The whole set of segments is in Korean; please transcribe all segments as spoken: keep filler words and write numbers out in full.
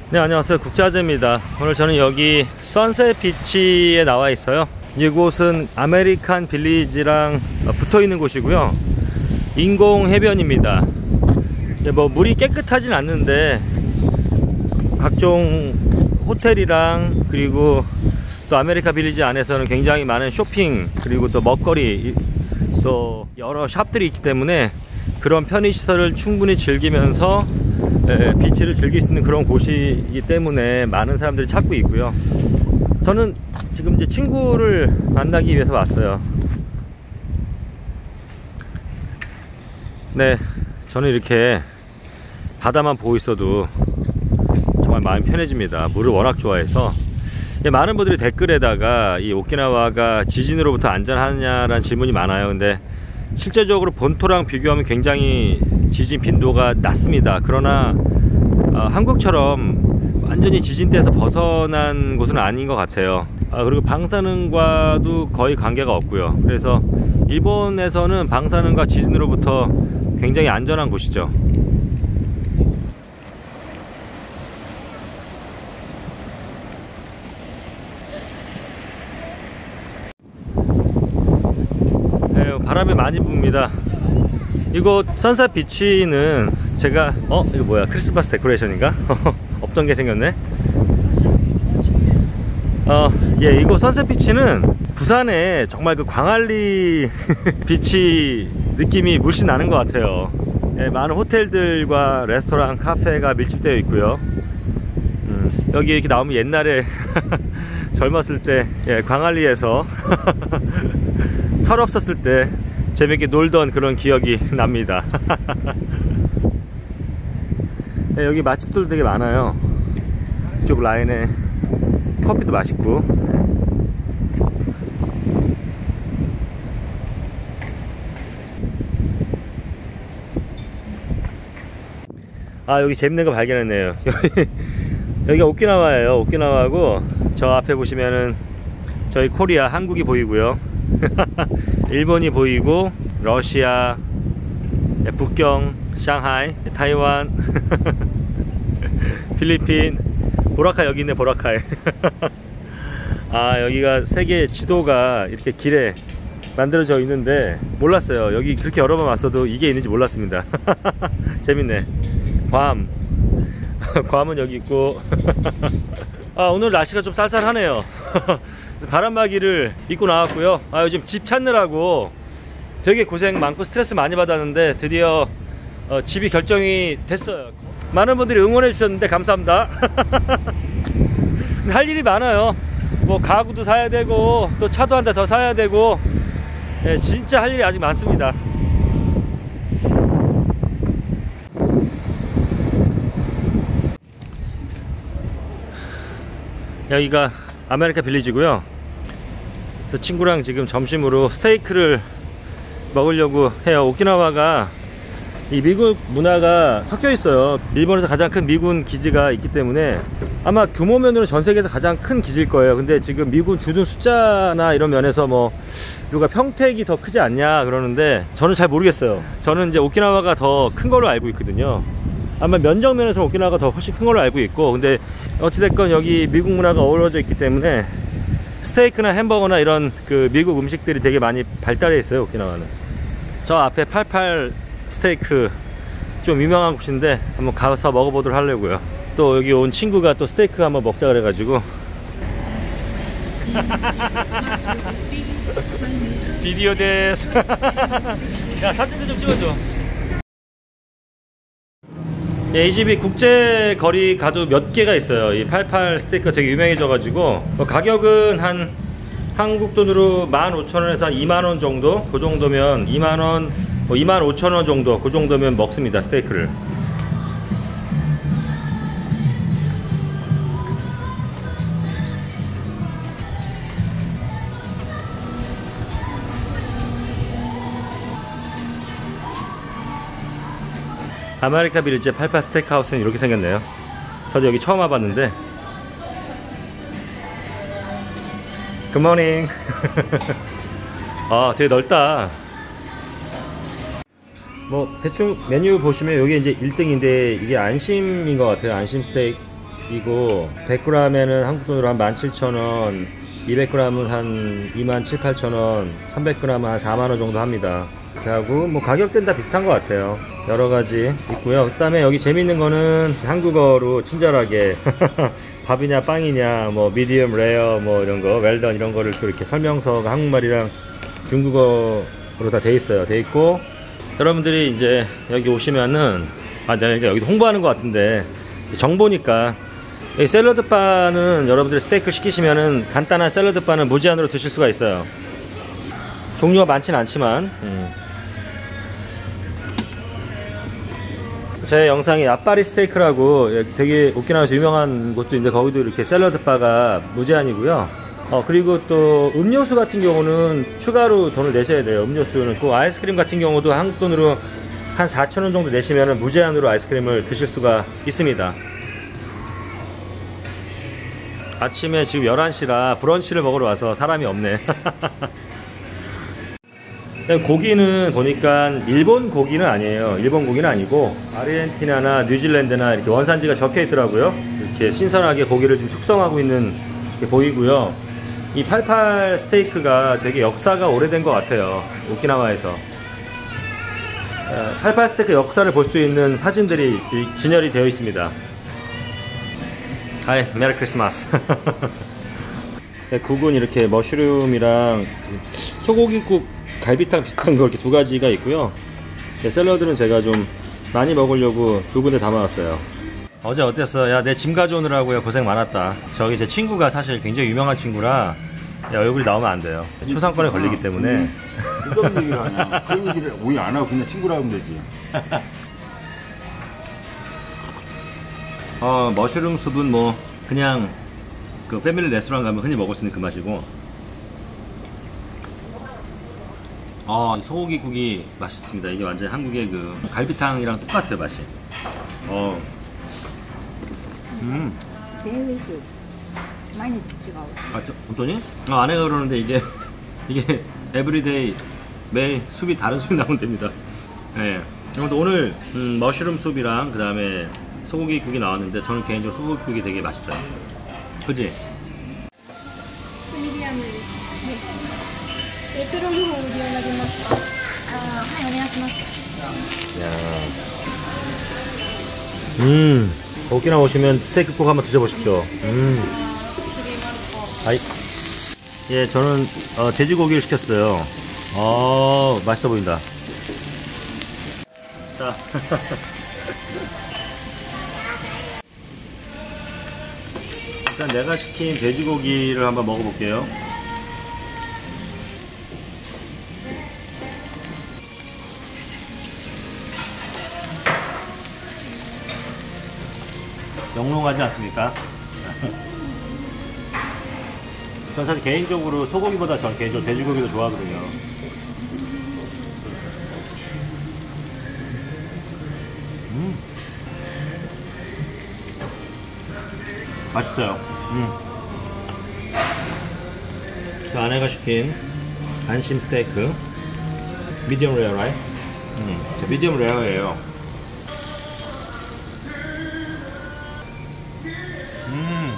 네, 안녕하세요. 국자재입니다. 오늘 저는 여기 선셋 비치에 나와 있어요. 이곳은 아메리칸 빌리지랑 붙어 있는 곳이고요. 인공 해변입니다. 뭐 물이 깨끗하진 않는데 각종 호텔이랑 그리고 또 아메리칸 빌리지 안에서는 굉장히 많은 쇼핑 그리고 또 먹거리 또 여러 샵들이 있기 때문에 그런 편의시설을 충분히 즐기면서 네, 비치를 즐길 수 있는 그런 곳이기 때문에 많은 사람들이 찾고 있고요. 저는 지금 이제 친구를 만나기 위해서 왔어요. 네, 저는 이렇게 바다만 보고 있어도 정말 마음이 편해집니다. 물을 워낙 좋아해서. 많은 분들이 댓글에다가 이 오키나와가 지진으로부터 안전하냐라는 질문이 많아요. 근데 실제적으로 본토랑 비교하면 굉장히 지진 빈도가 낮습니다. 그러나 어, 한국처럼 완전히 지진대에서 벗어난 곳은 아닌 것 같아요. 아, 그리고 방사능과도 거의 관계가 없고요. 그래서 일본에서는 방사능과 지진으로부터 굉장히 안전한 곳이죠. 네, 바람이 많이 붑니다. 이곳 선셋 비치는 제가 어? 이거 뭐야? 크리스마스 데코레이션인가? 없던 게 생겼네. 어, 예, 이곳 선셋 비치는 부산에 정말 그 광안리 비치 느낌이 물씬 나는 것 같아요. 예, 많은 호텔들과 레스토랑, 카페가 밀집되어 있고요. 음, 여기 이렇게 나오면 옛날에 젊었을 때 예, 광안리에서 철없었을 때 재밌게 놀던 그런 기억이 납니다. 네, 여기 맛집들도 되게 많아요. 이쪽 라인에 커피도 맛있고. 아, 여기 재밌는 거 발견했네요. 여기가 오키나와예요. 오키나와고 저 앞에 보시면은 저희 코리아, 한국이 보이고요. 일본이 보이고 러시아, 북경, 상하이, 타이완, 필리핀, 보라카이 여기 있네. 보라카이. 아, 여기가 세계 지도가 이렇게 길에 만들어져 있는데 몰랐어요. 여기 그렇게 여러 번 왔어도 이게 있는지 몰랐습니다. 재밌네. 괌. 괌은 여기 있고. 아, 오늘 날씨가 좀 쌀쌀하네요. 바람막이를 입고 나왔고요. 아, 요즘 집 찾느라고 되게 고생 많고 스트레스 많이 받았는데 드디어 어, 집이 결정이 됐어요. 많은 분들이 응원해 주셨는데 감사합니다. 할 일이 많아요. 뭐 가구도 사야 되고 또 차도 한 대 더 사야 되고 예, 진짜 할 일이 아직 많습니다. 여기가 아메리칸 빌리지고요. 저 친구랑 지금 점심으로 스테이크를 먹으려고 해요. 오키나와가 이 미국 문화가 섞여 있어요. 일본에서 가장 큰 미군 기지가 있기 때문에 아마 규모면으로 전 세계에서 가장 큰 기지일 거예요. 근데 지금 미군 주둔 숫자나 이런 면에서 뭐 누가 평택이 더 크지 않냐 그러는데 저는 잘 모르겠어요. 저는 이제 오키나와가 더 큰 걸로 알고 있거든요. 아마 면적면에서 오키나와가 더 훨씬 큰 걸로 알고 있고, 근데 어찌됐건 여기 미국 문화가 어우러져 있기 때문에 스테이크나 햄버거나 이런 그 미국 음식들이 되게 많이 발달해 있어요. 오키나와는. 저 앞에 팔팔 스테이크 좀 유명한 곳인데 한번 가서 먹어보도록 하려고요. 또 여기 온 친구가 또 스테이크 한번 먹자 그래가지고. 비디오 데스. 야, 사진도 좀 찍어줘. 예, 이 집이 국제 거리 가도 몇 개가 있어요. 이 팔팔 스테이크가 되게 유명해져 가지고 뭐 가격은 한 한국 돈으로 만 오천 원에서 한 이만 원 정도, 그 정도면 이만 원, 뭐 이만 오천 원 정도, 그 정도면 먹습니다. 스테이크를. 아메리칸 빌리지 팔팔 스테이크하우스는 이렇게 생겼네요. 저도 여기 처음 와봤는데. 굿모닝. 아, 되게 넓다. 뭐 대충 메뉴 보시면 여기 이제 일 등인데 이게 안심인 것 같아요. 안심 스테이크. 이고 백 그램에는 한국 돈으로 한 만 칠천 원, 이백 그램은 한 이만 칠천 팔천 원, 삼백 그램은 한 사만 원 정도 합니다. 하고 뭐 가격대는 다 비슷한 것 같아요. 여러 가지 있고요. 그 다음에 여기 재밌는 거는 한국어로 친절하게 밥이냐 빵이냐 뭐 미디엄 레어 뭐 이런 거 웰던 이런 거를 또 이렇게 설명서가 한국말이랑 중국어로 다 돼 있어요. 돼 있고 여러분들이 이제 여기 오시면은 아 내가 여기 홍보하는 것 같은데 정보니까 이 샐러드 바는 여러분들이 스테이크 시키시면은 간단한 샐러드 바는 무제한으로 드실 수가 있어요. 종류가 많진 않지만 음. 제 영상에 앞바리 스테이크라고 되게 오키나와에서 유명한 곳도 있는데 거기도 이렇게 샐러드 바가 무제한이고요. 어 그리고 또 음료수 같은 경우는 추가로 돈을 내셔야 돼요. 음료수는. 그 아이스크림 같은 경우도 한국 돈으로 한 사천 원 정도 내시면 무제한으로 아이스크림을 드실 수가 있습니다. 아침에 지금 열한 시라 브런치를 먹으러 와서 사람이 없네. 고기는 보니까 일본 고기는 아니에요. 일본 고기는 아니고 아르헨티나나 뉴질랜드나 이렇게 원산지가 적혀 있더라고요. 이렇게 신선하게 고기를 좀 숙성하고 있는 게 보이고요. 이 팔팔 스테이크가 되게 역사가 오래된 것 같아요. 오키나와에서 팔팔 스테이크 역사를 볼 수 있는 사진들이 진열이 되어 있습니다. 하이 메리 크리스마스. 국은 이렇게 머쉬룸이랑 소고기국 갈비탕 비슷한 거 이렇게 두 가지가 있고요. 네, 샐러드는 제가 좀 많이 먹으려고 두 군데 담아왔어요. 어제 어땠어? 야, 내 짐 가져오느라고 고생 많았다. 저기 제 친구가 사실 굉장히 유명한 친구라 야, 얼굴이 나오면 안 돼요. 초상권에 아, 걸리기 때문에. 어떤 얘기를 하냐? 그런 얘기를 오히려 안 하고 그냥 친구라 하면 되지. 어, 머쉬룸 숲은 뭐 그냥 그 패밀리 레스토랑 가면 흔히 먹을 수 있는 그 맛이고. 어, 소고기국이 맛있습니다. 이게 완전히 한국의 그 갈비탕이랑 똑같아요, 맛이. 어. 음. 데일리수. 많이 지치가. 아, 저, 어떠니? 아, 아내가 그러는데 이게 이게 에브리데이 매일 숲이 다른 숲이 나오면 됩니다. 예. 네. 오늘 음, 머쉬룸 숲이랑 그 다음에 소고기국이 나왔는데 저는 개인적으로 소고기국이 되게 맛있어요. 그지? 미디엄. 페트롤の方でお願いします。あ、はい、お願いします。 야. 음. 오키나와 오시면 스테이크 꼭 한번 드셔보십시오. 음. 아이. 예, 저는 어, 돼지고기를 시켰어요. 어, 맛있어 보인다. 자. 일단 내가 시킨 돼지고기를 한번 먹어볼게요. 영롱하지 않습니까? 전 사실 개인적으로 소고기보다 전 개인적으로 돼지고기도 좋아하거든요. 음. 맛있어요. 음. 그 아내가 시킨 안심 스테이크 미디엄 레어 라이? 음. 미디엄 레어예요. 음.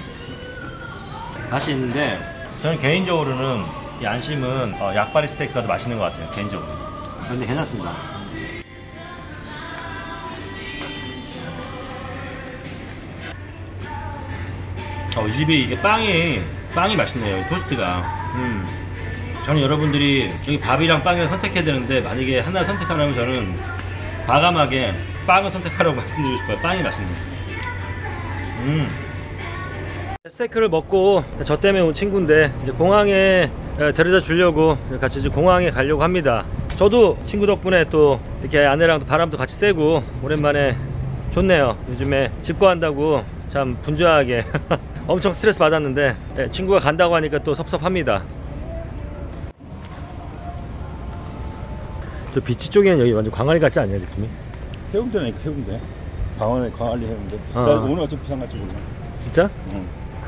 맛이 있는데 저는 개인적으로는 이 안심은 어, 약바리 스테이크가 더 맛있는 것 같아요. 개인적으로. 근데 괜찮습니다. 어, 이 집이 이게 빵이 빵이 맛있네요. 토스트가. 음. 저는 여러분들이 여기 밥이랑 빵을 선택해야 되는데 만약에 하나 선택하라면 저는 과감하게 빵을 선택하라고 말씀드리고 싶어요. 빵이 맛있네요. 음. 스테이크를 먹고 저 때문에 온 친구인데 이제 공항에 데려다 주려고 같이 이제 공항에 가려고 합니다. 저도 친구 덕분에 또 이렇게 아내랑 바람도 같이 쐬고 오랜만에 좋네요. 요즘에 집 구한다고 참 분주하게 엄청 스트레스 받았는데 친구가 간다고 하니까 또 섭섭합니다. 저 비치 쪽에는 여기 완전 광안리 같지 않냐 느낌이? 해운대니까 해운대. 강원에 광안리 해운대. 어. 나 오늘 어차피 부산 갈지 몰라. 진짜? 응.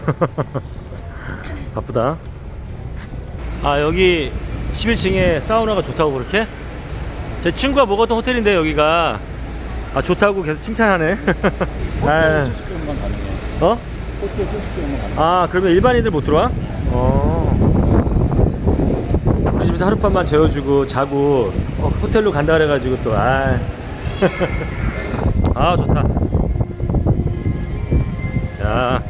바쁘다. 아, 여기 십일 층에 사우나가 좋다고 그렇게? 제 친구가 묵었던 호텔인데 여기가 아 좋다고 계속 칭찬하네. 아, 어? 호텔 소식 때문에 안 아, 그러면 일반인들 못 들어와? 어. 우리 집에서 하룻밤만 재워주고 자고 어, 호텔로 간다 그래가지고 또 아. 아, 좋다. 야,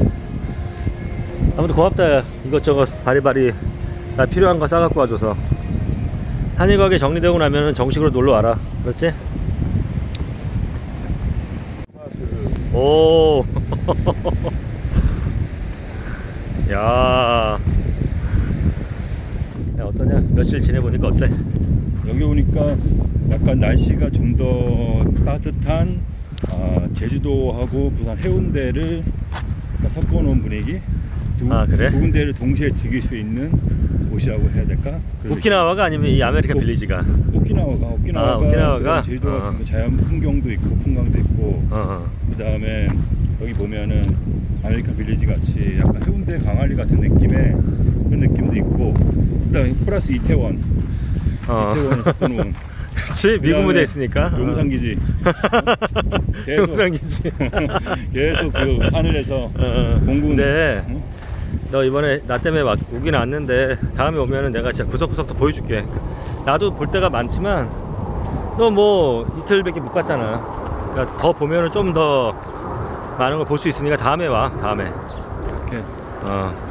아무튼 고맙다. 이것저것 바리바리 나 필요한 거 싸갖고 와줘서. 한일가게 정리되고 나면은 정식으로 놀러 와라. 그렇지? 오. 야. 야, 어떠냐? 며칠 지내보니까 어때? 여기 오니까 약간 날씨가 좀 더 따뜻한 아, 제주도하고 부산 해운대를 약간 섞어놓은 분위기 두, 아, 그래? 두 군데를 동시에 즐길 수 있는 곳이라고 해야 될까? 그래서 오키나와가 아니면 이 아메리칸 오- 빌리지가? 오키나와가 오키나와가, 아, 오키나와가? 제주도 어. 같은 거 자연 풍경도 있고 풍광도 있고 어, 어. 그 다음에 여기 보면은 아메리칸 빌리지 같이 약간 해운대 강할리 같은 느낌의 그런 느낌도 있고 그 다음에 플러스 이태원 어. 이태원을 섞어놓은 그치? 미국 그다음에 무대 있으니까. 용산기지 계속 용산기지. 계속 그 하늘에서 어, 어. 공군 근데 어? 너 이번에 나 때문에 왔- 오긴 왔는데 다음에 오면은 내가 진짜 구석구석 더 보여줄게. 나도 볼 데가 많지만 너 뭐 이틀밖에 못 갔잖아. 그러니까 더 보면은 좀 더 많은 걸 볼 수 있으니까 다음에 와. 다음에. 이렇게 어.